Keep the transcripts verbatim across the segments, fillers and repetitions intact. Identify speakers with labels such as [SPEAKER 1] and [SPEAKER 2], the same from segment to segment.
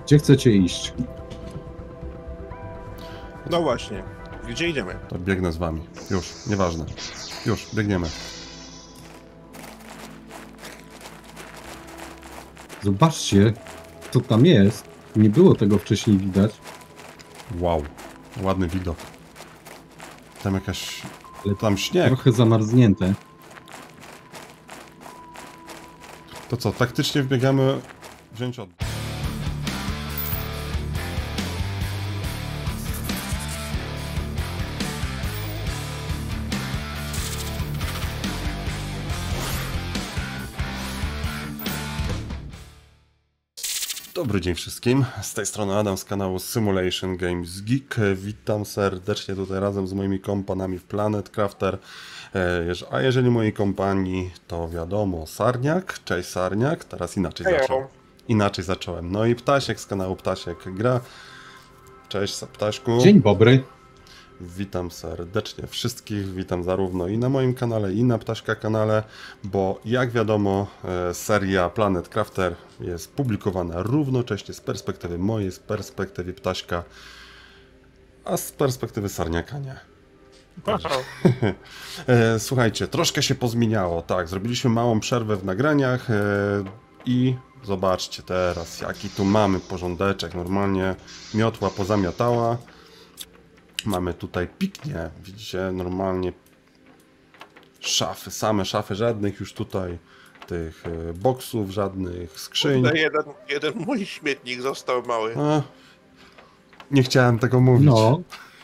[SPEAKER 1] Gdzie chcecie iść?
[SPEAKER 2] No właśnie. Gdzie idziemy?
[SPEAKER 3] To biegnę z wami. Już, nieważne. Już, biegniemy.
[SPEAKER 1] Zobaczcie, co tam jest. Nie było tego wcześniej widać.
[SPEAKER 3] Wow, ładny widok. Tam jakaś...
[SPEAKER 1] Ale
[SPEAKER 3] tam śnieg.
[SPEAKER 1] Trochę zamarznięte.
[SPEAKER 3] To co, taktycznie wbiegamy wziąć od... Dobry dzień wszystkim, z tej strony Adam z kanału Simulation Games Geek. Witam serdecznie tutaj razem z moimi kompanami w Planet Crafter. A jeżeli mojej kompanii, to wiadomo, Sarniak. Cześć Sarniak, teraz inaczej zacząłem. Inaczej zacząłem. No i Ptasiek z kanału Ptasiek Gra. Cześć Ptaśku.
[SPEAKER 1] Dzień dobry.
[SPEAKER 3] Witam serdecznie wszystkich, witam zarówno i na moim kanale, i na Ptaśka kanale, bo jak wiadomo seria Planet Crafter jest publikowana równocześnie z perspektywy mojej, z perspektywy Ptaśka, a z perspektywy Sarniaka nie. Słuchajcie, troszkę się pozmieniało, tak, zrobiliśmy małą przerwę w nagraniach i zobaczcie teraz jaki tu mamy porządeczek, normalnie miotła pozamiatała. Mamy tutaj piknie, widzicie, normalnie szafy, same szafy, żadnych już tutaj tych boksów, żadnych skrzyń.
[SPEAKER 2] Jeden, jeden mój śmietnik został mały.
[SPEAKER 3] A, nie chciałem tego mówić.
[SPEAKER 1] No.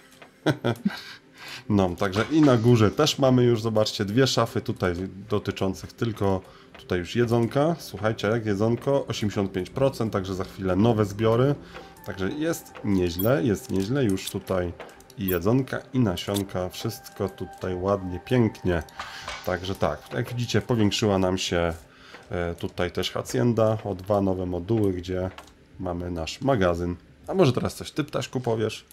[SPEAKER 3] No, także i na górze też mamy już, zobaczcie, dwie szafy tutaj dotyczących tylko tutaj już jedzonka. Słuchajcie, jak jedzonko, osiemdziesiąt pięć procent, także za chwilę nowe zbiory. Także jest nieźle, jest nieźle, już tutaj i jedzonka, i nasionka, wszystko tutaj ładnie, pięknie. Także tak, jak widzicie, powiększyła nam się tutaj też hacienda o dwa nowe moduły, gdzie mamy nasz magazyn. A może teraz coś ty, Ptaszku, powiesz?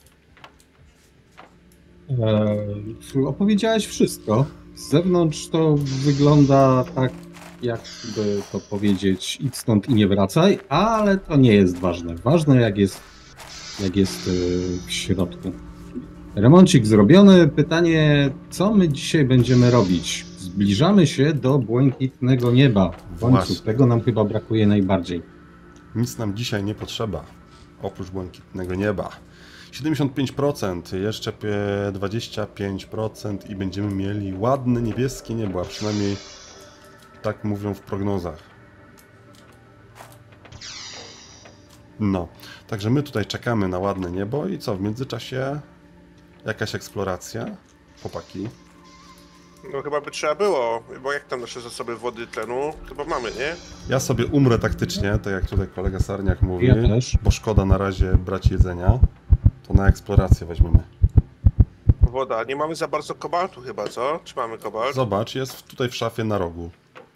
[SPEAKER 1] Eee, opowiedziałeś wszystko. Z zewnątrz to wygląda tak, jakby to powiedzieć, idź stąd i nie wracaj, ale to nie jest ważne. Ważne jak jest, jak jest yy, w środku. Remoncik zrobiony. Pytanie, co my dzisiaj będziemy robić? Zbliżamy się do błękitnego nieba. W końcu
[SPEAKER 3] Właśnie.
[SPEAKER 1] tego nam chyba brakuje najbardziej.
[SPEAKER 3] Nic nam dzisiaj nie potrzeba, oprócz błękitnego nieba. siedemdziesiąt pięć procent, jeszcze dwadzieścia pięć procent i będziemy mieli ładne niebieskie niebo, a przynajmniej tak mówią w prognozach. No, także my tutaj czekamy na ładne niebo i co, w międzyczasie jakaś eksploracja, chłopaki?
[SPEAKER 2] No chyba by trzeba było, bo jak tam nasze zasoby wody, tlenu, chyba mamy, nie?
[SPEAKER 3] Ja sobie umrę taktycznie, tak jak tutaj kolega Sarniak mówi,
[SPEAKER 1] Ja też.
[SPEAKER 3] bo szkoda na razie brać jedzenia, to na eksplorację weźmiemy.
[SPEAKER 2] Woda, nie mamy za bardzo kobaltu chyba, co? Czy mamy kobalt?
[SPEAKER 3] Zobacz, jest tutaj w szafie na rogu.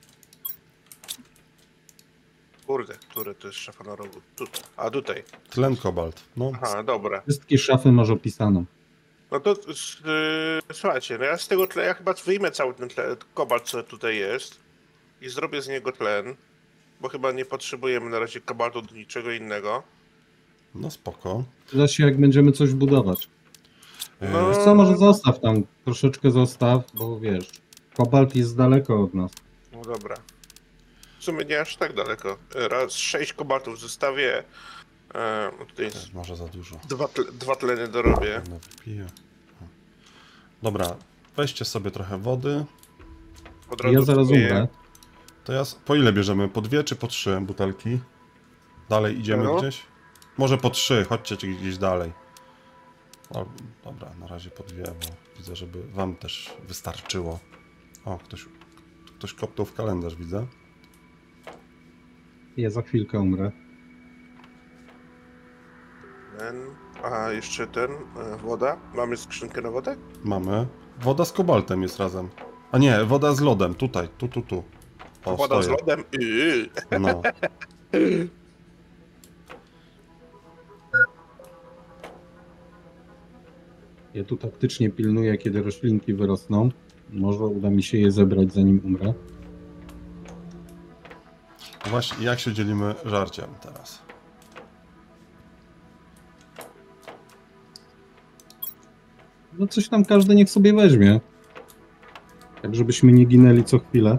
[SPEAKER 2] Kurde, które to jest szafa na rogu? Tutaj. A tutaj.
[SPEAKER 3] Tlen kobalt. No.
[SPEAKER 2] Aha, dobra.
[SPEAKER 1] Wszystkie szafy masz opisane.
[SPEAKER 2] No to yy, słuchajcie, no ja z tego tlenu, ja chyba wyjmę cały ten tlen, kobalt, co tutaj jest i zrobię z niego tlen, bo chyba nie potrzebujemy na razie kobaltu do niczego innego.
[SPEAKER 3] No spoko.
[SPEAKER 1] Tyle się jak będziemy coś budować.
[SPEAKER 2] No.
[SPEAKER 1] Wiesz co, może zostaw tam, troszeczkę zostaw, bo wiesz, kobalt jest daleko od nas.
[SPEAKER 2] No dobra. W sumie nie aż tak daleko. Raz sześć kobaltów zostawię. E, tutaj jest
[SPEAKER 3] Może za dużo.
[SPEAKER 2] dwa, tle, dwa tleny dorobię.
[SPEAKER 3] No, wypiję. Dobra, weźcie sobie trochę wody.
[SPEAKER 2] Od razu
[SPEAKER 1] Ja zaraz
[SPEAKER 2] kupuję.
[SPEAKER 1] umrę.
[SPEAKER 3] To ja, po ile bierzemy? Po dwie czy po trzy butelki? Dalej idziemy
[SPEAKER 2] No.
[SPEAKER 3] gdzieś? Może po trzy, chodźcie gdzieś dalej. O, dobra, na razie po dwie, bo widzę, żeby wam też wystarczyło. O, ktoś, ktoś kopnął w kalendarz, widzę.
[SPEAKER 1] Ja za chwilkę umrę.
[SPEAKER 2] Ten, a jeszcze ten, e, woda. Mamy skrzynkę na wodę?
[SPEAKER 3] Mamy. Woda z kobaltem jest razem. A nie, woda z lodem, tutaj, tu, tu, tu. O,
[SPEAKER 2] Woda
[SPEAKER 3] stoję.
[SPEAKER 2] z lodem? Yy.
[SPEAKER 3] No.
[SPEAKER 1] Ja tu taktycznie pilnuję, kiedy roślinki wyrosną. Może uda mi się je zebrać, zanim umrę.
[SPEAKER 3] Właśnie, jak się dzielimy żarciem teraz?
[SPEAKER 1] No coś tam każdy niech sobie weźmie. Tak, żebyśmy nie ginęli co chwilę.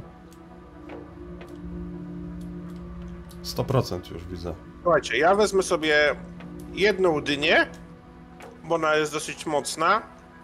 [SPEAKER 3] sto procent już widzę.
[SPEAKER 2] Słuchajcie, ja wezmę sobie jedną dynię, bo ona jest dosyć mocna.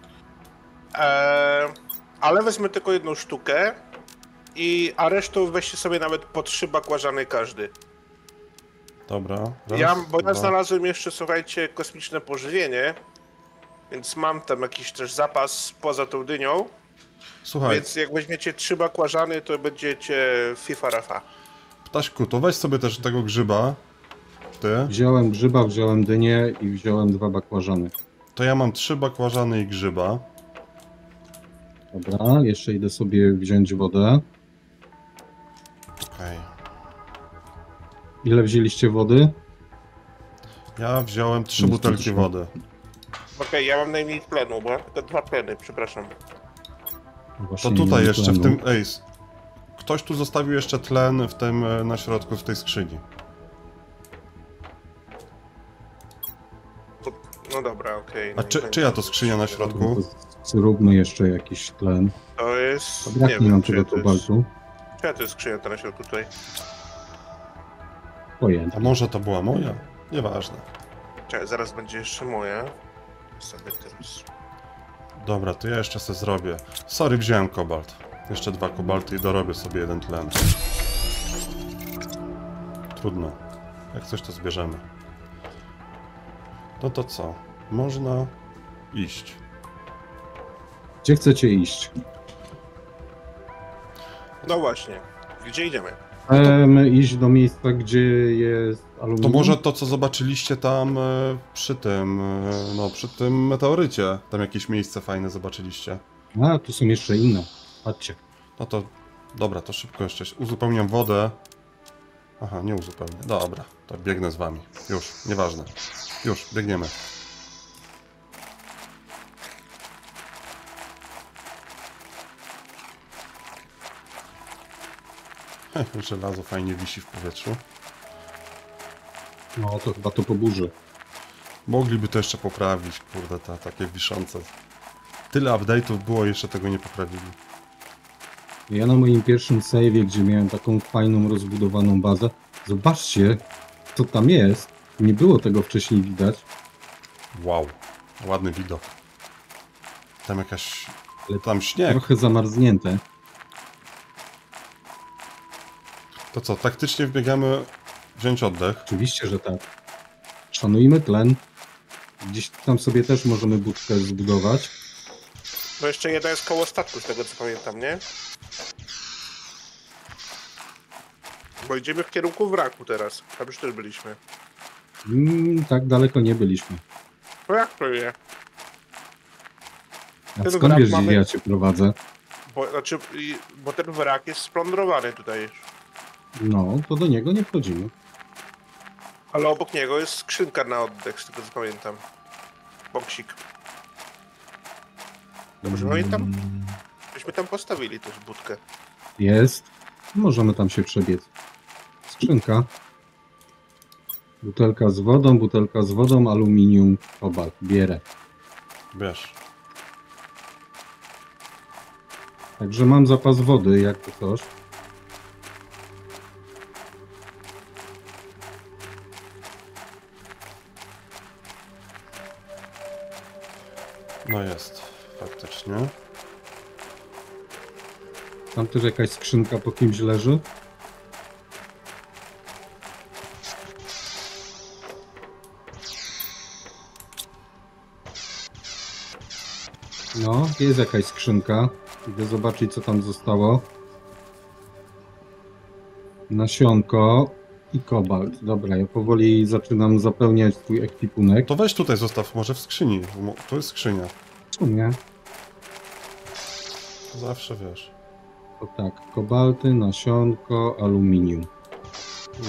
[SPEAKER 2] Eee, ale wezmę tylko jedną sztukę. I, a resztą weźcie sobie nawet po trzy bakłażany każdy.
[SPEAKER 3] Dobra. Raz,
[SPEAKER 2] Ja, bo ja
[SPEAKER 3] dwa.
[SPEAKER 2] znalazłem jeszcze, słuchajcie, kosmiczne pożywienie. Więc mam tam jakiś też zapas poza tą dynią.
[SPEAKER 3] Słuchaj,
[SPEAKER 2] Więc jak weźmiecie trzy bakłażany, to będziecie FIFA Rafa.
[SPEAKER 3] Ptaśku, to weź sobie też tego grzyba. Ty.
[SPEAKER 1] Wziąłem grzyba, wziąłem dynię i wziąłem dwa bakłażany.
[SPEAKER 3] To ja mam trzy bakłażany i grzyba.
[SPEAKER 1] Dobra, jeszcze idę sobie wziąć wodę.
[SPEAKER 3] Okej.
[SPEAKER 1] Ile wzięliście wody?
[SPEAKER 3] Ja wziąłem trzy
[SPEAKER 1] Nic
[SPEAKER 3] butelki
[SPEAKER 1] nie
[SPEAKER 3] wody.
[SPEAKER 2] Okej, ja mam najmniej tlenu, bo ja tylko dwa tleny, przepraszam.
[SPEAKER 3] To
[SPEAKER 1] Właśnie nie
[SPEAKER 3] tutaj
[SPEAKER 1] mam
[SPEAKER 3] jeszcze w
[SPEAKER 1] tlenu.
[SPEAKER 3] tym... Ej, s- ktoś tu zostawił jeszcze tlen w tym, e, na środku, w tej skrzyni.
[SPEAKER 2] To, no dobra, okej.
[SPEAKER 3] A
[SPEAKER 2] no i
[SPEAKER 3] czy,
[SPEAKER 2] będzie-
[SPEAKER 3] czyja to skrzynia na środku?
[SPEAKER 1] To Zróbmy jeszcze jakiś tlen.
[SPEAKER 2] To jest...
[SPEAKER 1] Dobra,
[SPEAKER 2] nie
[SPEAKER 1] jak nie mam
[SPEAKER 2] czyja
[SPEAKER 1] tego
[SPEAKER 2] to jest-
[SPEAKER 1] kobaltu.
[SPEAKER 2] Czyja to jest skrzynia ta na środku tutaj?
[SPEAKER 1] Pojęty.
[SPEAKER 3] A może to była moja? Nieważne.
[SPEAKER 2] Czekaj, zaraz będzie jeszcze moja. Sobie teraz...
[SPEAKER 3] Dobra, to ja jeszcze sobie zrobię. Sorry, wziąłem kobalt. Jeszcze dwa kobalty i dorobię sobie jeden tlen. Trudno. Jak coś to zbierzemy. No to co? Można iść.
[SPEAKER 1] Gdzie chcecie iść?
[SPEAKER 2] No właśnie. Gdzie idziemy?
[SPEAKER 1] Chcemy iść do miejsca, gdzie jest
[SPEAKER 3] To
[SPEAKER 1] aluminium?
[SPEAKER 3] może to, co zobaczyliście tam e, przy tym, e, no przy tym meteorycie. Tam jakieś miejsce fajne zobaczyliście.
[SPEAKER 1] A, tu są jeszcze inne. Patrzcie.
[SPEAKER 3] No to, dobra, to szybko jeszcze uzupełniam wodę. Aha, nie uzupełnię. Dobra, to biegnę z wami. Już, nieważne. Już, biegniemy. Heh, żelazo fajnie wisi w powietrzu.
[SPEAKER 1] No, to chyba to po burzy.
[SPEAKER 3] Mogliby to jeszcze poprawić, kurde, ta, takie wiszące. Tyle update'ów było, jeszcze tego nie poprawili.
[SPEAKER 1] Ja na moim pierwszym save'ie, gdzie miałem taką fajną, rozbudowaną bazę, zobaczcie, co tam jest. Nie było tego wcześniej widać.
[SPEAKER 3] Wow, ładny widok. Tam jakaś...
[SPEAKER 1] Ale
[SPEAKER 3] Tam śnieg.
[SPEAKER 1] Trochę zamarznięte.
[SPEAKER 3] To co, taktycznie wbiegamy wziąć oddech.
[SPEAKER 1] Oczywiście, że tak. Szanujmy tlen. Gdzieś tam sobie też możemy budkę zbudować.
[SPEAKER 2] Bo jeszcze jedna jest koło statku, z tego co pamiętam, nie? Bo idziemy w kierunku wraku teraz. Tam już też byliśmy.
[SPEAKER 1] Mm, tak daleko nie byliśmy.
[SPEAKER 2] No jak to je?
[SPEAKER 1] A
[SPEAKER 2] Ten
[SPEAKER 1] skąd
[SPEAKER 2] wrak
[SPEAKER 1] wiesz, gdzie
[SPEAKER 2] mamy-
[SPEAKER 1] ja cię prowadzę?
[SPEAKER 2] Bo, znaczy, i- bo ten wrak jest splądrowany tutaj.
[SPEAKER 1] No, to do niego nie wchodzimy.
[SPEAKER 2] Ale obok niego jest skrzynka na oddech, z tego co pamiętam. Boksik. Dobrze pamiętam?
[SPEAKER 1] Mm,
[SPEAKER 2] Myśmy tam postawili też budkę.
[SPEAKER 1] Jest. Możemy tam się przebiec. Skrzynka. Butelka z wodą, butelka z wodą, aluminium, kobalt. Bierę.
[SPEAKER 3] Wiesz.
[SPEAKER 1] Także mam zapas wody, jak to coś.
[SPEAKER 3] No jest, faktycznie.
[SPEAKER 1] Tam też jakaś skrzynka po kimś leży. No, jest jakaś skrzynka. Idę zobaczyć, co tam zostało. Nasionko i kobalt. Dobra, ja powoli zaczynam zapełniać swój ekwipunek.
[SPEAKER 3] To weź tutaj zostaw, może w skrzyni. Mo- Tu jest skrzynia.
[SPEAKER 1] W sumie
[SPEAKER 3] Zawsze wiesz.
[SPEAKER 1] to tak, kobalty, nasionko, aluminium.
[SPEAKER 3] No.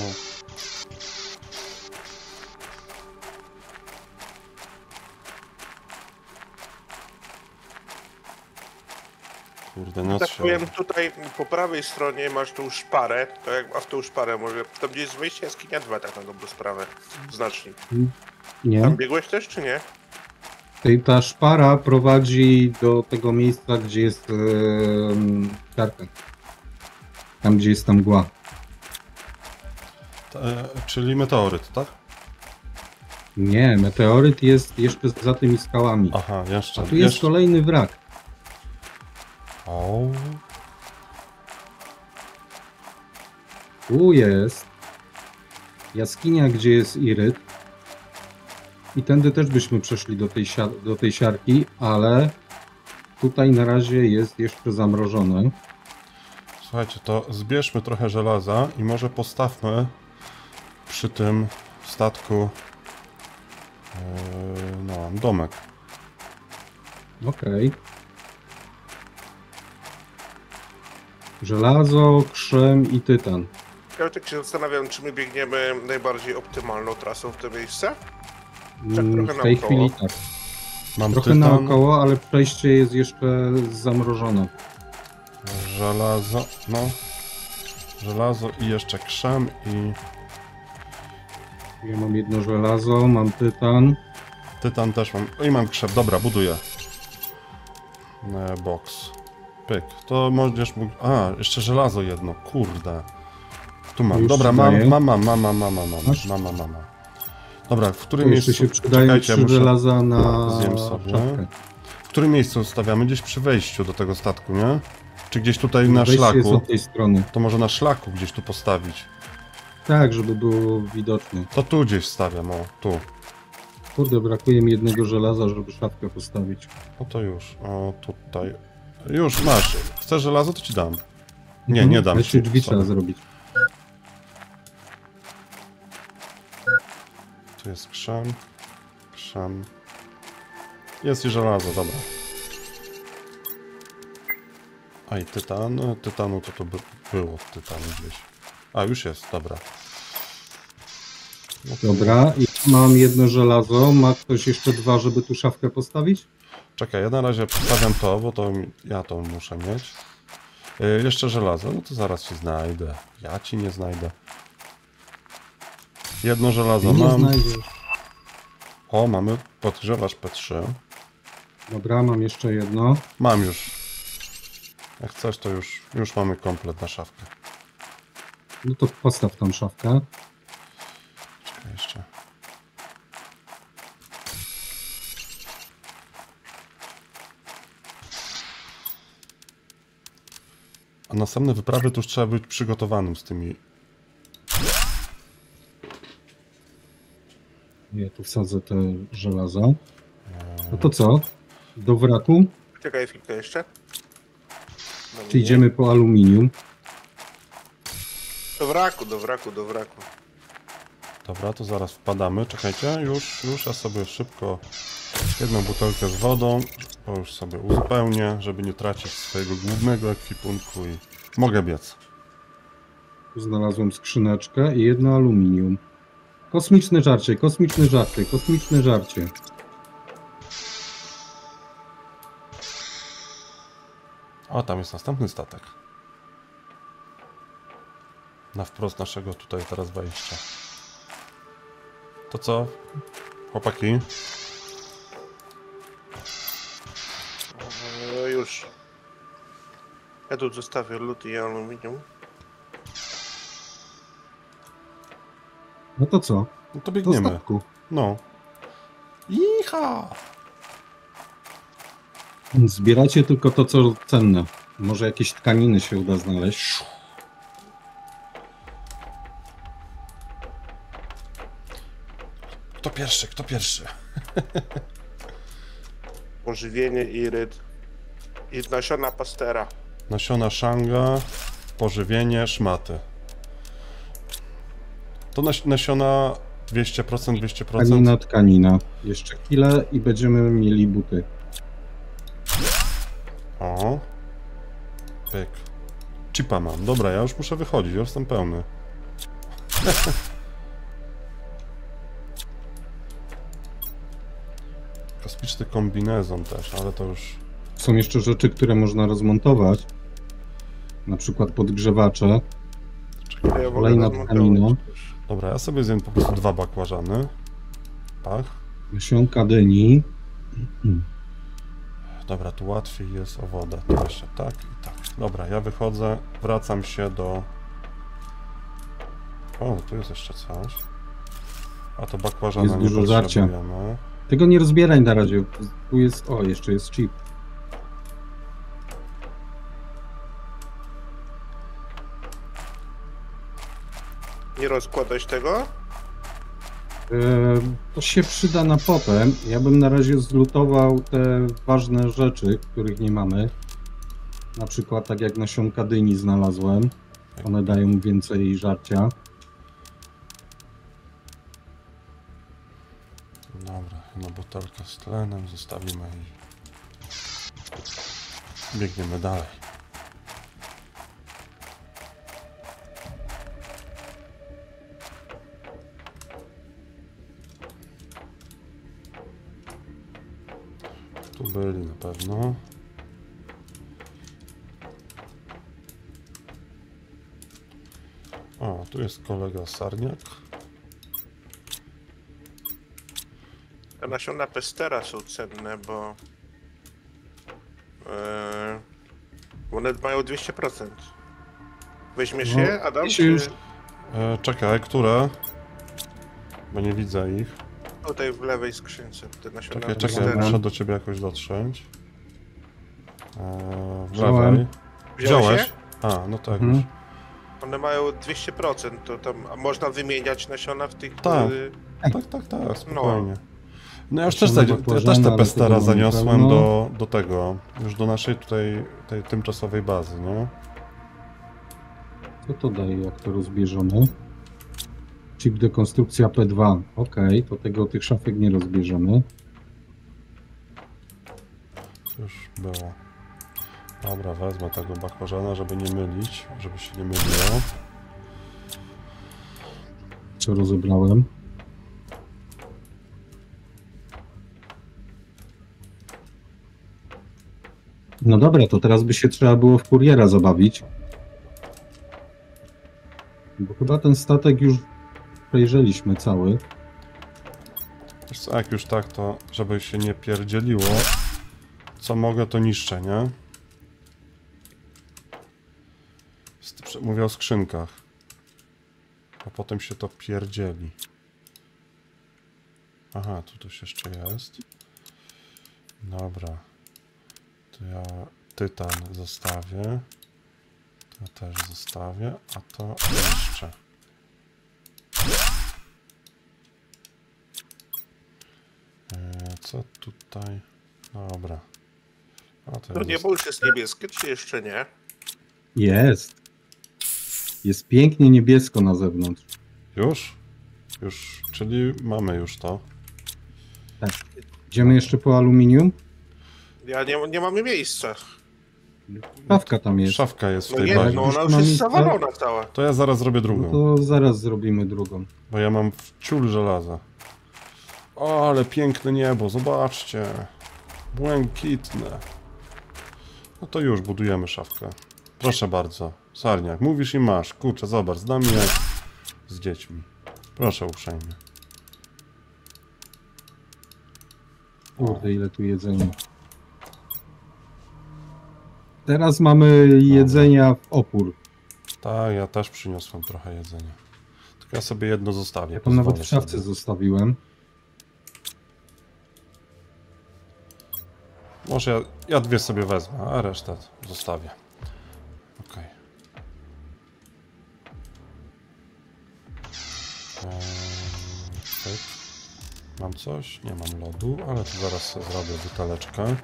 [SPEAKER 3] Kurde, noc
[SPEAKER 2] Tak
[SPEAKER 3] się...
[SPEAKER 2] powiem, tutaj po prawej stronie masz tą szparę, to jak, a w tą szparę może, tam gdzie jest wejście jaskinia dwa, tak na dobrą sprawę, znacznik.
[SPEAKER 1] Nie?
[SPEAKER 2] Tam biegłeś też, czy nie?
[SPEAKER 1] Tej ta szpara prowadzi do tego miejsca, gdzie jest yy, karta. Tam, gdzie jest ta mgła.
[SPEAKER 3] E, czyli meteoryt, tak?
[SPEAKER 1] Nie, meteoryt jest jeszcze za tymi skałami.
[SPEAKER 3] Aha, jeszcze.
[SPEAKER 1] A tu jest
[SPEAKER 3] jeszcze.
[SPEAKER 1] kolejny wrak.
[SPEAKER 3] O,
[SPEAKER 1] Tu jest jaskinia, gdzie jest iryt. I tędy też byśmy przeszli do tej, sia- do tej siarki, ale tutaj na razie jest jeszcze zamrożone.
[SPEAKER 3] słuchajcie, to zbierzmy trochę żelaza i może postawmy przy tym statku e, no, domek.
[SPEAKER 1] Okej. Żelazo, krzem i tytan.
[SPEAKER 2] Ja tak się zastanawiam, czy my biegniemy najbardziej optymalną trasą w to miejsce? Tak
[SPEAKER 1] Mm,
[SPEAKER 2] trochę
[SPEAKER 1] w tej
[SPEAKER 2] naokoło.
[SPEAKER 1] chwili tak.
[SPEAKER 3] Mam
[SPEAKER 1] Trochę
[SPEAKER 3] tytan,
[SPEAKER 1] naokoło, ale przejście jest jeszcze zamrożone.
[SPEAKER 3] żelazo, no. Żelazo i jeszcze krzem i
[SPEAKER 1] Ja mam jedno żelazo, mam tytan.
[SPEAKER 3] tytan też mam. I mam krzep, dobra, buduję. E, box. Pyk. To możesz mógł. A, jeszcze żelazo jedno, kurde. Tu mam.
[SPEAKER 1] Już
[SPEAKER 3] Dobra,
[SPEAKER 1] daję.
[SPEAKER 3] mam, mam, mam, mam, mam, mam, mam,
[SPEAKER 1] Masz?
[SPEAKER 3] mam, mam, mam, mam. Dobra, w
[SPEAKER 1] Tu
[SPEAKER 3] którym
[SPEAKER 1] jeszcze
[SPEAKER 3] miejscu.
[SPEAKER 1] się przydają
[SPEAKER 3] Czekajcie,
[SPEAKER 1] trzy
[SPEAKER 3] muszę-
[SPEAKER 1] żelaza na
[SPEAKER 3] zjem sobie.
[SPEAKER 1] szafkę.
[SPEAKER 3] W którym miejscu stawiamy? Gdzieś przy wejściu do tego statku, nie? Czy gdzieś tutaj na
[SPEAKER 1] Wejście jest
[SPEAKER 3] szlaku?
[SPEAKER 1] od tej strony.
[SPEAKER 3] To może na szlaku gdzieś tu postawić.
[SPEAKER 1] Tak, żeby było widoczne.
[SPEAKER 3] To tu gdzieś stawiam, o, tu.
[SPEAKER 1] Kurde, brakuje mi jednego żelaza, żeby szafkę postawić.
[SPEAKER 3] No to już, o, tutaj. Już masz. Chcesz żelazo, to ci dam. Nie,
[SPEAKER 1] Mhm.
[SPEAKER 3] nie dam
[SPEAKER 1] Ale
[SPEAKER 3] ci.
[SPEAKER 1] się drzwi
[SPEAKER 3] Sorry.
[SPEAKER 1] trzeba zrobić.
[SPEAKER 3] Tu jest krzem. Krzem. Jest i żelazo, dobra. A i tytan. No, tytanu to to by było w tytanu gdzieś. A, już jest, dobra. No to-
[SPEAKER 1] Dobra, i mam jedno żelazo. Ma ktoś jeszcze dwa, żeby tu szafkę postawić?
[SPEAKER 3] Czekaj, ja na razie postawiam to, bo to mi- ja to muszę mieć. Yy, jeszcze żelazo, no to zaraz ci znajdę. Ja ci nie znajdę. Jedno żelazo
[SPEAKER 1] Nie
[SPEAKER 3] mam.
[SPEAKER 1] znajdziesz.
[SPEAKER 3] O, mamy podgrzewacz P trzy.
[SPEAKER 1] Dobra, mam jeszcze jedno.
[SPEAKER 3] Mam już. Jak chcesz, to już, już mamy komplet na szafkę.
[SPEAKER 1] No to postaw tam szafkę.
[SPEAKER 3] Czekaj jeszcze. A następne wyprawy to już trzeba być przygotowanym z tymi.
[SPEAKER 1] Ja tu wsadzę te żelaza. No to co? Do wraku?
[SPEAKER 2] Czekaj chwilkę jeszcze. No
[SPEAKER 1] Czy
[SPEAKER 2] nie.
[SPEAKER 1] idziemy po aluminium?
[SPEAKER 2] Do wraku, do wraku, do wraku.
[SPEAKER 3] Dobra, to zaraz wpadamy. Czekajcie, już, już ja sobie szybko jedną butelkę z wodą, bo już sobie uzupełnię, żeby nie tracić swojego głównego ekwipunku i mogę biec.
[SPEAKER 1] Tu znalazłem skrzyneczkę i jedno aluminium. Kosmiczne żarcie, kosmiczne żarcie, kosmiczne żarcie.
[SPEAKER 3] O, tam jest następny statek. Na wprost naszego tutaj teraz wejścia. To co? Chłopaki?
[SPEAKER 2] No już. Ja tu zostawię lód i aluminium.
[SPEAKER 1] No to co?
[SPEAKER 3] No to
[SPEAKER 1] Do
[SPEAKER 3] biegniemy.
[SPEAKER 1] statku.
[SPEAKER 3] No. Icha!
[SPEAKER 1] Zbieracie tylko to, co cenne. Może jakieś tkaniny się uda znaleźć.
[SPEAKER 3] Kto pierwszy? Kto pierwszy?
[SPEAKER 2] Pożywienie, iryt. I nasiona pastera.
[SPEAKER 3] Nasiona szanga, pożywienie, szmaty. To nas nasiona dwieście procent, dwieście procent.
[SPEAKER 1] Tkanina, tkanina. Jeszcze chwilę i będziemy mieli buty.
[SPEAKER 3] O. Pyk. Chipa mam. Dobra, ja już muszę wychodzić, ja już jestem pełny. Kosmiczny kombinezon też, ale to już...
[SPEAKER 1] Są jeszcze rzeczy, które można rozmontować. Na przykład podgrzewacze.
[SPEAKER 2] Ja mogę
[SPEAKER 1] Kolejna
[SPEAKER 2] rozmontować
[SPEAKER 1] tkanina.
[SPEAKER 2] też.
[SPEAKER 3] Dobra, ja sobie zjem po prostu dwa bakłażany. Pach.
[SPEAKER 1] Nasionka dyni.
[SPEAKER 3] Dobra, tu łatwiej jest o wodę. To jeszcze tak i tak. Dobra, ja wychodzę, wracam się do... O, tu jest jeszcze coś. A to bakłażana
[SPEAKER 1] Jest
[SPEAKER 3] nie
[SPEAKER 1] dużo żarcia.
[SPEAKER 3] potrzebujemy.
[SPEAKER 1] Tego nie rozbieraj na razie. Tu jest... O, jeszcze jest chip.
[SPEAKER 2] Nie rozkładać tego?
[SPEAKER 1] E, to się przyda na potem. Ja bym na razie zlutował te ważne rzeczy, których nie mamy. Na przykład tak jak nasionka dyni znalazłem. One dają więcej żarcia.
[SPEAKER 3] Dobra, no butelkę z tlenem zostawimy i biegniemy dalej. Tu byli na pewno. O, tu jest kolega Sarniak.
[SPEAKER 2] Te nasiona pestera są cenne, bo... Yy, one mają dwieście procent. Weźmiesz
[SPEAKER 1] No,
[SPEAKER 2] je, Adam?
[SPEAKER 1] mi się
[SPEAKER 2] Czy...
[SPEAKER 1] już-
[SPEAKER 3] E, czekaj, które? Bo nie widzę ich.
[SPEAKER 2] Tutaj w lewej skrzynce, te nasiona
[SPEAKER 3] Czekaj, czekaj,
[SPEAKER 2] pestera.
[SPEAKER 3] muszę do ciebie jakoś dotrzeć. E, w
[SPEAKER 1] Wziąłem.
[SPEAKER 3] lewej.
[SPEAKER 2] Wziąłeś
[SPEAKER 3] Wziąłeś?
[SPEAKER 2] je?
[SPEAKER 3] A, no tak
[SPEAKER 1] Mhm.
[SPEAKER 3] już.
[SPEAKER 2] One mają dwieście procent, to tam a można wymieniać nasiona w tych...
[SPEAKER 3] Tak.
[SPEAKER 2] yy,
[SPEAKER 3] Tak, tak, tak, spokojnie. No ja już
[SPEAKER 1] To
[SPEAKER 3] też,
[SPEAKER 1] są
[SPEAKER 3] te,
[SPEAKER 1] bakłażany,
[SPEAKER 3] też te
[SPEAKER 1] ale
[SPEAKER 3] pestera
[SPEAKER 1] tego mam
[SPEAKER 3] zaniosłem
[SPEAKER 1] pełno.
[SPEAKER 3] do, do tego, już do naszej tutaj tej tymczasowej bazy, nie?
[SPEAKER 1] Co to daje, jak to rozbierzemy? Chip dekonstrukcja P dwa. Okej, to tego tych szafek nie rozbierzemy.
[SPEAKER 3] Już było. Dobra, wezmę tego bakłażana, żeby nie mylić, żeby się nie myliło.
[SPEAKER 1] Co rozebrałem? No dobra, to teraz by się trzeba było w kuriera zabawić. Bo chyba ten statek już przejrzeliśmy cały.
[SPEAKER 3] Wiesz co, jak już tak, to żeby się nie pierdzieliło, co mogę, to niszczę, nie? St- Mówię o skrzynkach. A potem się to pierdzieli. Aha, tu coś jeszcze jest. Dobra. To ja tytan zostawię. To też zostawię, a to jeszcze. Eee, co tutaj? Dobra. A to
[SPEAKER 2] To
[SPEAKER 3] jest...
[SPEAKER 2] niebo już jest niebieskie, czy jeszcze nie?
[SPEAKER 1] Jest. Jest pięknie niebiesko na zewnątrz.
[SPEAKER 3] Już? Już, czyli mamy już to.
[SPEAKER 1] Idziemy jeszcze po aluminium?
[SPEAKER 2] Ja nie, nie mamy miejsca.
[SPEAKER 1] Szafka tam jest.
[SPEAKER 3] Szafka jest w
[SPEAKER 2] No
[SPEAKER 3] tej
[SPEAKER 2] nie,
[SPEAKER 3] bazie.
[SPEAKER 2] no
[SPEAKER 1] Już
[SPEAKER 2] ona już
[SPEAKER 1] mam
[SPEAKER 2] jest
[SPEAKER 1] miejsce?
[SPEAKER 2] zawalona cała.
[SPEAKER 3] To ja zaraz zrobię
[SPEAKER 1] No
[SPEAKER 3] drugą,
[SPEAKER 1] to zaraz zrobimy drugą.
[SPEAKER 3] bo ja mam ciul żelaza. O, ale piękne niebo, zobaczcie. Błękitne. No to już budujemy szafkę. Proszę bardzo. Sarniak, mówisz i masz. Kurczę, zobacz, z nami jak z dziećmi. Proszę uprzejmie.
[SPEAKER 1] Kurde, ile tu jedzenia. Teraz mamy jedzenia w opór.
[SPEAKER 3] Tak, ja też przyniosłem trochę jedzenia. Tylko ja sobie jedno zostawię.
[SPEAKER 1] Ja to nawet
[SPEAKER 3] pozwolę
[SPEAKER 1] w szafce
[SPEAKER 3] sobie.
[SPEAKER 1] zostawiłem.
[SPEAKER 3] Może ja, ja dwie sobie wezmę, a resztę zostawię. Okej. Eee, tak. Mam coś? Nie mam lodu, ale to zaraz sobie zrobię buteleczkę.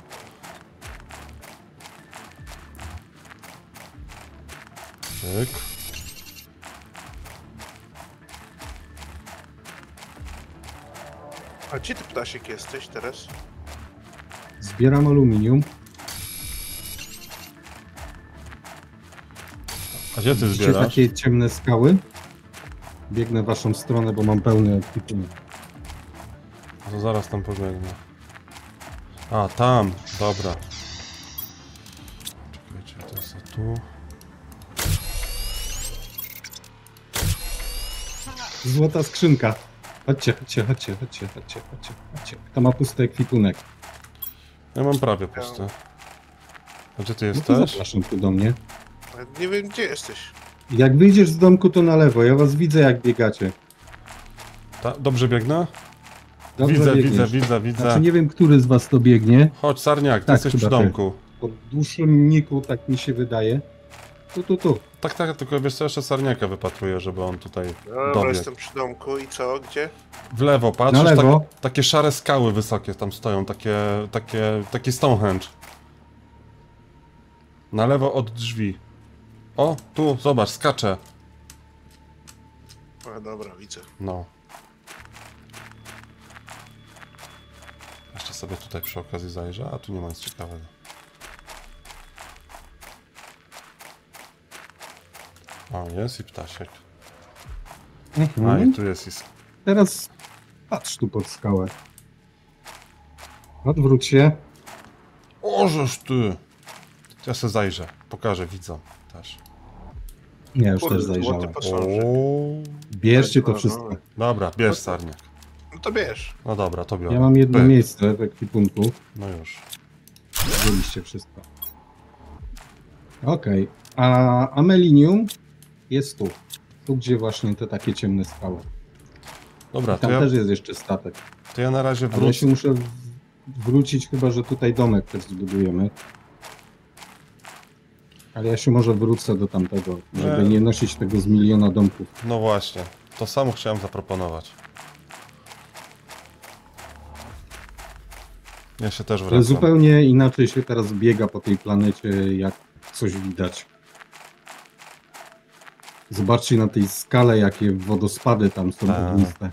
[SPEAKER 3] Tyk.
[SPEAKER 2] A gdzie ty, ptasiek, jesteś teraz?
[SPEAKER 1] Zbieram aluminium.
[SPEAKER 3] A gdzie ty
[SPEAKER 1] Widzicie
[SPEAKER 3] zbierasz?
[SPEAKER 1] takie ciemne skały? Biegnę w waszą stronę, bo mam pełny ekwipunek.
[SPEAKER 3] No to zaraz tam pobiegnę. A, tam, dobra. Czekajcie, to jest tu.
[SPEAKER 1] Złota skrzynka. Chodźcie, chodźcie, chodźcie, chodźcie, chodźcie, chodźcie, chodźcie. Kto ma pusty ekwipunek?
[SPEAKER 3] Ja mam prawie pusty. A gdzie ty
[SPEAKER 1] No to
[SPEAKER 3] jesteś?
[SPEAKER 1] zapraszam tu do mnie.
[SPEAKER 2] A nie wiem, gdzie jesteś.
[SPEAKER 1] Jak wyjdziesz z domku, to na lewo. Ja was widzę, jak biegacie.
[SPEAKER 3] Ta, dobrze biegnę?
[SPEAKER 1] Dobrze
[SPEAKER 3] widzę,
[SPEAKER 1] biegniesz.
[SPEAKER 3] widzę, widzę, widzę.
[SPEAKER 1] Znaczy nie wiem, który z was to biegnie.
[SPEAKER 3] Chodź, Sarniak, ty
[SPEAKER 1] Tak,
[SPEAKER 3] jesteś przy
[SPEAKER 1] chyba ty.
[SPEAKER 3] domku.
[SPEAKER 1] Po dłuższym niku, tak mi się wydaje. Tu, tu, tu.
[SPEAKER 3] Tak, tak, tylko wiesz co, jeszcze Sarniaka wypatruję, żeby on tutaj
[SPEAKER 2] Dobra,
[SPEAKER 3] dobiegł.
[SPEAKER 2] jestem przy domku i co, gdzie?
[SPEAKER 3] W lewo,
[SPEAKER 1] Na
[SPEAKER 3] patrzysz,
[SPEAKER 1] lewo.
[SPEAKER 3] tak, takie szare skały wysokie tam stoją, takie, takie, taki Stonehenge. Na lewo od drzwi. O, tu, zobacz, skacze.
[SPEAKER 2] A dobra, widzę.
[SPEAKER 3] No. Jeszcze sobie tutaj przy okazji zajrzę, a tu nie ma nic ciekawego. O, jest i ptasiek.
[SPEAKER 1] Mhm.
[SPEAKER 3] A, i tu jest i... sk-
[SPEAKER 1] Teraz patrz tu pod skałę. Odwróć się.
[SPEAKER 3] Ożeż ty! Ja se zajrzę, pokażę widzom też.
[SPEAKER 1] Ja już
[SPEAKER 2] Kurde,
[SPEAKER 1] też
[SPEAKER 2] złoty
[SPEAKER 1] zajrzałem.
[SPEAKER 2] posążek.
[SPEAKER 3] O,
[SPEAKER 1] Bierzcie to
[SPEAKER 2] Aha.
[SPEAKER 1] wszystko.
[SPEAKER 3] dobra, bierz Sarniak.
[SPEAKER 2] No to bierz.
[SPEAKER 3] No dobra, to biorę.
[SPEAKER 1] Ja mam jedno
[SPEAKER 3] Pyk.
[SPEAKER 1] miejsce w ekwipunku.
[SPEAKER 3] No już.
[SPEAKER 1] Wzięliście wszystko. Okej. A Amelinium jest tu. Tu, gdzie właśnie te takie ciemne skały.
[SPEAKER 3] Dobra, to
[SPEAKER 1] Tam
[SPEAKER 3] ja,
[SPEAKER 1] też jest jeszcze statek.
[SPEAKER 3] to ja na razie
[SPEAKER 1] Ale ja
[SPEAKER 3] wrócę.
[SPEAKER 1] się muszę w- wrócić, chyba że tutaj domek też zbudujemy. Ale ja się może wrócę do tamtego, żeby
[SPEAKER 3] Nie.
[SPEAKER 1] nie nosić tego z miliona domków.
[SPEAKER 3] No właśnie, to samo chciałem zaproponować. Ja się też
[SPEAKER 1] Ale
[SPEAKER 3] wracam.
[SPEAKER 1] zupełnie inaczej się teraz biega po tej planecie, jak coś widać. Zobaczcie na tej skale, jakie wodospady tam są
[SPEAKER 3] Tak.
[SPEAKER 1] ogniste.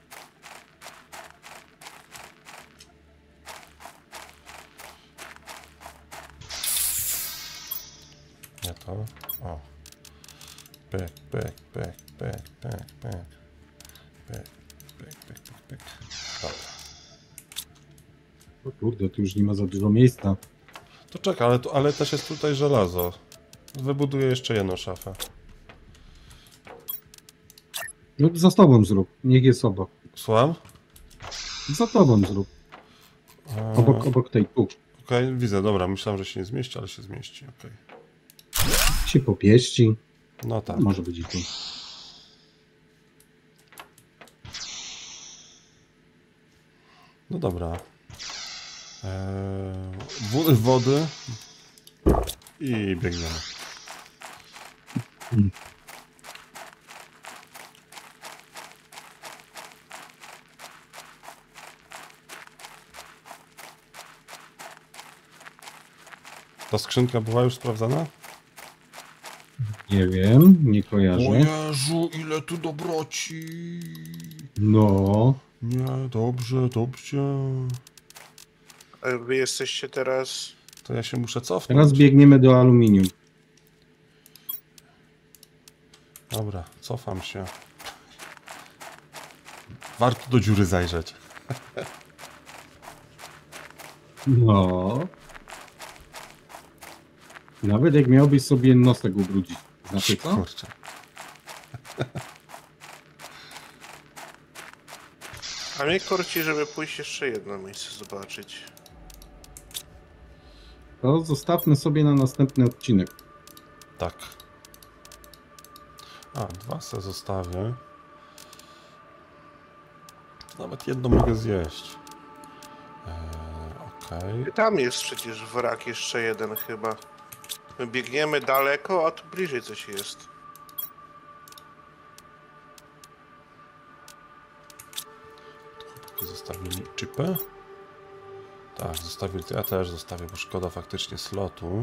[SPEAKER 3] Nie to. O. Pyk, pyk, pyk, pyk, pyk, pyk. Pyk, pyk, pyk, pyk, pyk. Dobra.
[SPEAKER 1] O kurde, tu już nie ma za dużo miejsca.
[SPEAKER 3] To czekaj, ale, tu- ale też jest tutaj żelazo. Wybuduję jeszcze jedną szafę.
[SPEAKER 1] No, za tobą zrób, niech jest obok.
[SPEAKER 3] Słucham?
[SPEAKER 1] Za tobą zrób,
[SPEAKER 3] Eee,
[SPEAKER 1] obok, obok tej tu.
[SPEAKER 3] Okej, widzę, dobra, myślałem, że się nie zmieści, ale się zmieści, okej.
[SPEAKER 1] Się popieści,
[SPEAKER 3] No tak.
[SPEAKER 1] może być i tu.
[SPEAKER 3] No dobra. Eee, w- wody i biegniemy.
[SPEAKER 1] Mm.
[SPEAKER 3] Ta skrzynka była już sprawdzana?
[SPEAKER 1] Nie wiem, nie kojarzę.
[SPEAKER 3] Jezu, ile tu dobroci!
[SPEAKER 1] No,
[SPEAKER 3] Nie, dobrze, dobrze.
[SPEAKER 2] A wy jesteście teraz...
[SPEAKER 3] To ja się muszę cofnąć.
[SPEAKER 1] teraz biegniemy do aluminium.
[SPEAKER 3] Dobra, cofam się. Warto do dziury zajrzeć.
[SPEAKER 1] No. Nawet jak miałbyś sobie nosek ubrudzić. Znaczy co?
[SPEAKER 3] Kurczę.
[SPEAKER 2] A mnie korci, żeby pójść jeszcze jedno miejsce zobaczyć.
[SPEAKER 1] To zostawmy sobie na następny odcinek.
[SPEAKER 3] Tak. A, dwa se zostawię. Nawet jedno mogę zjeść. Eee, Okej.
[SPEAKER 2] Tam jest przecież wrak jeszcze jeden chyba. My biegniemy daleko, a tu bliżej coś jest.
[SPEAKER 3] Chłopaki zostawili chipę. Tak, zostawili. To ja też zostawię, bo szkoda faktycznie slotu.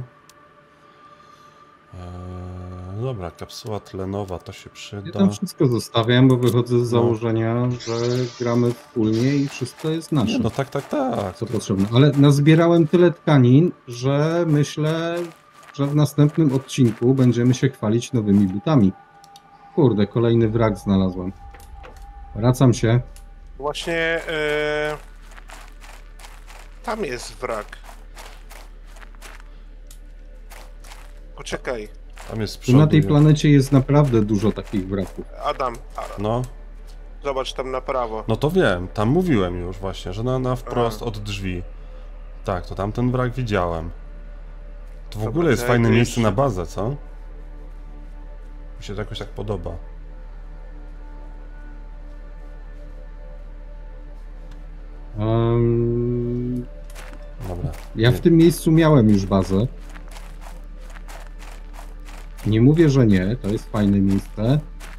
[SPEAKER 3] Eee, dobra, kapsuła tlenowa, to się
[SPEAKER 1] Ja
[SPEAKER 3] przyda.
[SPEAKER 1] tam wszystko zostawiam, bo wychodzę z założenia, że gramy wspólnie i wszystko jest nasze.
[SPEAKER 3] No tak, tak, tak.
[SPEAKER 1] Co potrzebne. Ale nazbierałem tyle tkanin, że myślę, że w następnym odcinku będziemy się chwalić nowymi butami. Kurde, kolejny wrak znalazłem. Wracam się.
[SPEAKER 2] Właśnie... E... Tam jest wrak. Poczekaj.
[SPEAKER 3] Tam jest z
[SPEAKER 1] Tu
[SPEAKER 3] przodu.
[SPEAKER 1] na tej
[SPEAKER 3] jest-
[SPEAKER 1] planecie jest naprawdę dużo takich wraków.
[SPEAKER 2] Adam, a,
[SPEAKER 3] No,
[SPEAKER 2] zobacz tam na prawo.
[SPEAKER 3] no to wiem, tam mówiłem już właśnie, że na, na wprost od drzwi. Tak, to tamten wrak widziałem. To w
[SPEAKER 2] Dobra,
[SPEAKER 3] ogóle jest
[SPEAKER 2] ja
[SPEAKER 3] fajne
[SPEAKER 2] idę
[SPEAKER 3] miejsce
[SPEAKER 2] jeszcze.
[SPEAKER 3] na bazę, co? Mi się to jakoś tak podoba.
[SPEAKER 1] Um,
[SPEAKER 3] Dobra.
[SPEAKER 1] ja w tym miejscu miałem już bazę. Nie mówię, że nie, to jest fajne miejsce,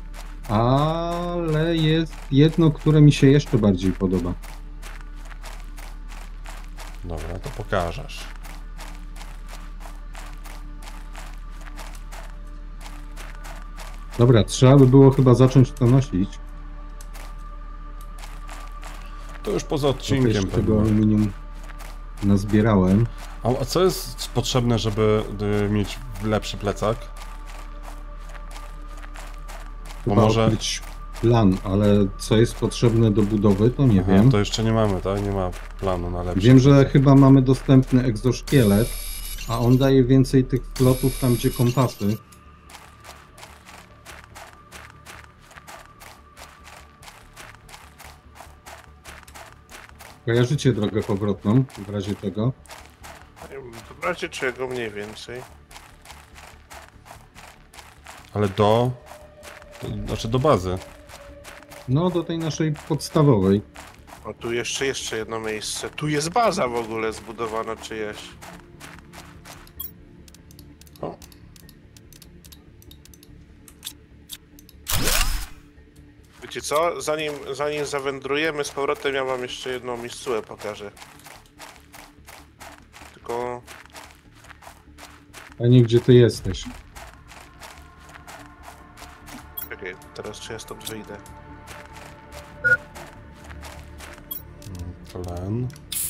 [SPEAKER 1] ale jest jedno, które mi się jeszcze bardziej podoba.
[SPEAKER 3] Dobra, to pokażesz.
[SPEAKER 1] Dobra, trzeba by było chyba zacząć to nosić.
[SPEAKER 3] To już poza
[SPEAKER 1] Trochę
[SPEAKER 3] odcinkiem
[SPEAKER 1] jeszcze tego
[SPEAKER 3] pewnie.
[SPEAKER 1] aluminium nazbierałem.
[SPEAKER 3] A, a co jest potrzebne, żeby y, mieć lepszy plecak?
[SPEAKER 1] Chyba
[SPEAKER 3] może-
[SPEAKER 1] być plan, ale co jest potrzebne do budowy, to nie
[SPEAKER 3] Aha,
[SPEAKER 1] wiem.
[SPEAKER 3] to jeszcze nie mamy, tak? Nie ma planu na lepszy
[SPEAKER 1] Wiem, że
[SPEAKER 3] plecak.
[SPEAKER 1] chyba mamy dostępny egzoszkielet, a on daje więcej tych slotów tam, gdzie kompasy. Kojarzycie drogę powrotną w razie tego?
[SPEAKER 2] W razie czego mniej więcej.
[SPEAKER 3] Ale do... do... Znaczy do bazy.
[SPEAKER 1] No, do tej naszej podstawowej.
[SPEAKER 2] O, tu jeszcze, jeszcze jedno miejsce. Tu jest baza w ogóle zbudowana czyjaś.
[SPEAKER 3] O.
[SPEAKER 2] Wiecie co? Zanim, zanim zawędrujemy z powrotem, ja wam jeszcze jedną miejscówkę pokażę. Tylko...
[SPEAKER 1] Panie, gdzie ty jesteś?
[SPEAKER 2] Czekaj, teraz czy ja stąd wyjdę?
[SPEAKER 3] Tlen.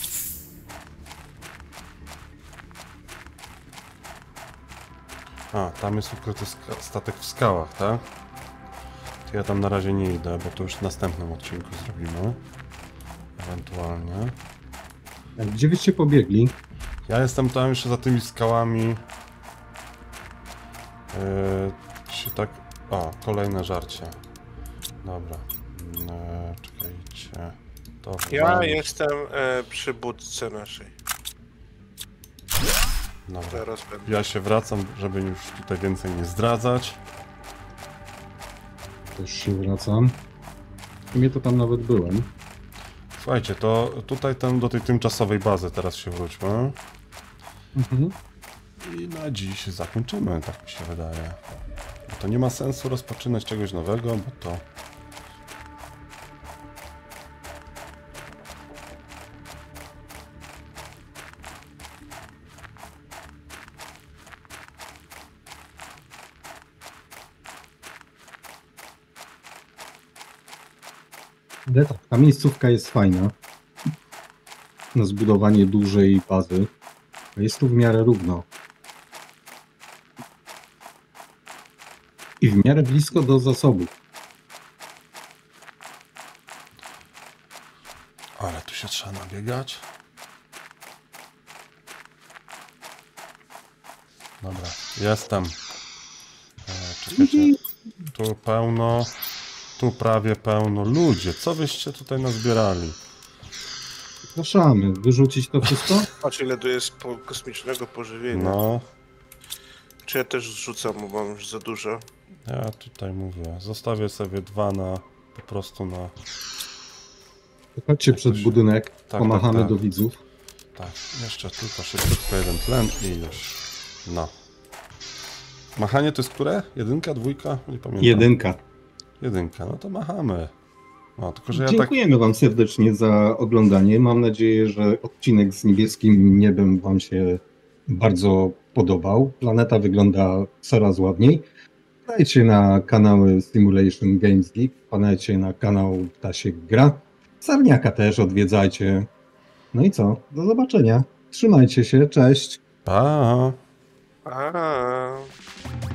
[SPEAKER 3] A, tam jest ukryty ska- statek w skałach, tak? To ja tam na razie nie idę, bo to już w następnym odcinku zrobimy. Ewentualnie.
[SPEAKER 1] A gdzie wyście pobiegli?
[SPEAKER 3] Ja jestem tam jeszcze za tymi skałami. Yy, się tak... O, kolejne żarcie. Dobra. Yy, czekajcie. To
[SPEAKER 2] Ja
[SPEAKER 3] walić.
[SPEAKER 2] jestem e, przy budce naszej.
[SPEAKER 3] Dobra.
[SPEAKER 2] Zaraz będę.
[SPEAKER 3] Ja się wracam, żeby już tutaj więcej nie zdradzać.
[SPEAKER 1] Też się wracam. W sumie to tam nawet byłem.
[SPEAKER 3] Słuchajcie, to tutaj ten, do tej tymczasowej bazy teraz się wróćmy.
[SPEAKER 1] Mhm.
[SPEAKER 3] I na dziś zakończymy, tak mi się wydaje. Bo to nie ma sensu rozpoczynać czegoś nowego, bo to...
[SPEAKER 1] Ale tak, ta miejscówka jest fajna. Na zbudowanie dużej bazy. Jest tu w miarę równo. I w miarę blisko do zasobów.
[SPEAKER 3] Ale tu się trzeba nabiegać. Dobra, jestem. E, czekajcie. Tu pełno. Tu prawie pełno. Ludzie, co wyście tutaj nazbierali?
[SPEAKER 1] Zapraszamy. Wyrzucić to wszystko?
[SPEAKER 2] Patrz ile tu jest po kosmicznego pożywienia.
[SPEAKER 3] No,
[SPEAKER 2] Czy ja też zrzucam, bo mam już za dużo.
[SPEAKER 3] ja tutaj mówię. Zostawię sobie dwa na... Po prostu na...
[SPEAKER 1] Chodźcie przed budynek.
[SPEAKER 3] tak,
[SPEAKER 1] Pomachamy
[SPEAKER 3] tak.
[SPEAKER 1] do widzów.
[SPEAKER 3] Tak, jeszcze tylko szybciutko jeden tlen i już. No. Machanie to jest które? Jedynka, dwójka? Nie pamiętam.
[SPEAKER 1] Jedynka.
[SPEAKER 3] Jedynka, no to machamy. No, tylko że ja tak...
[SPEAKER 1] Dziękujemy Wam serdecznie za oglądanie. Mam nadzieję, że odcinek z niebieskim niebem Wam się bardzo podobał. Planeta wygląda coraz ładniej. Wpadajcie na kanały Simulation Games Geek, wpadajcie na kanał Ptasiek Gra. Sarniaka też odwiedzajcie. No i co? Do zobaczenia. Trzymajcie się, cześć.
[SPEAKER 3] Pa!
[SPEAKER 2] A.